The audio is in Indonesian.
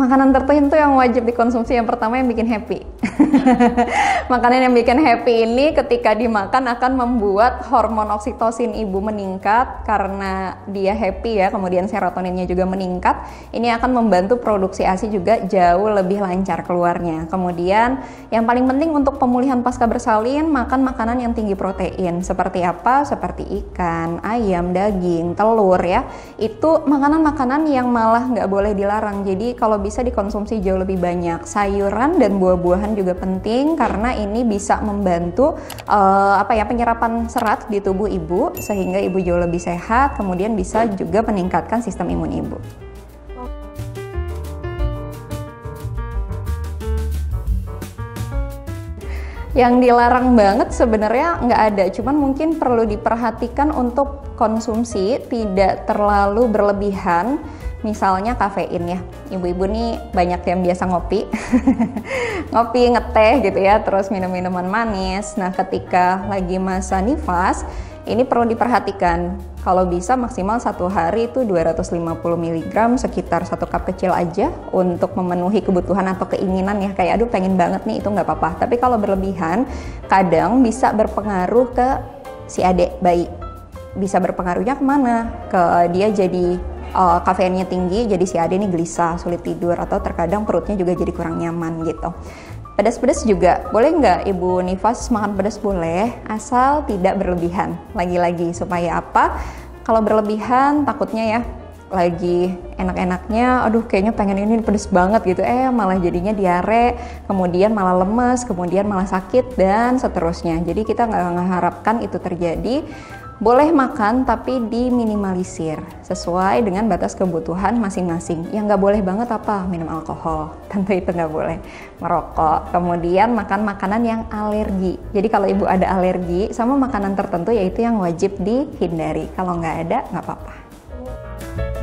Makanan tertentu yang wajib dikonsumsi, yang pertama yang bikin happy. Makanan yang bikin happy ini ketika dimakan akan membuat hormon oksitosin ibu meningkat karena dia happy ya, kemudian serotoninnya juga meningkat. Ini akan membantu produksi ASI juga jauh lebih lancar keluarnya. Kemudian yang paling penting untuk pemulihan pasca bersalin, makan makanan yang tinggi protein. Seperti apa? Seperti ikan, ayam, daging, telur ya. Itu makanan-makanan yang malah nggak boleh dilarang. Jadi kalau bisa dikonsumsi jauh lebih banyak. Sayuran dan buah-buahan juga penting karena ini bisa membantu penyerapan serat di tubuh ibu sehingga ibu jauh lebih sehat, kemudian bisa juga meningkatkan sistem imun ibu. Yang dilarang banget sebenarnya nggak ada, cuman mungkin perlu diperhatikan untuk konsumsi tidak terlalu berlebihan. Misalnya kafein ya, ibu-ibu nih banyak yang biasa ngopi, ngopi, ngeteh gitu ya, terus minum minuman manis. Nah ketika lagi masa nifas, ini perlu diperhatikan. Kalau bisa maksimal satu hari itu 250 mg, sekitar 1 cup kecil aja untuk memenuhi kebutuhan atau keinginan ya, kayak aduh pengen banget nih, itu nggak apa-apa. Tapi kalau berlebihan, kadang bisa berpengaruh ke si adik bayi. Bisa berpengaruhnya kemana? Ke dia jadi kafeinnya tinggi, jadi si adik ini gelisah, sulit tidur, atau terkadang perutnya juga jadi kurang nyaman gitu. Pedas-pedas juga, boleh nggak ibu nifas makan pedas? Boleh, asal tidak berlebihan. Lagi-lagi supaya apa? Kalau berlebihan takutnya ya, lagi enak-enaknya, aduh kayaknya pengen ini pedas banget gitu, malah jadinya diare, kemudian malah lemes, kemudian malah sakit, dan seterusnya. Jadi kita nggak mengharapkan itu terjadi. Boleh makan tapi diminimalisir sesuai dengan batas kebutuhan masing-masing. Yang nggak boleh banget apa? Minum alkohol, tentu itu nggak boleh. Merokok, kemudian makan makanan yang alergi. Jadi kalau ibu ada alergi sama makanan tertentu, yaitu yang wajib dihindari. Kalau nggak ada, nggak apa-apa.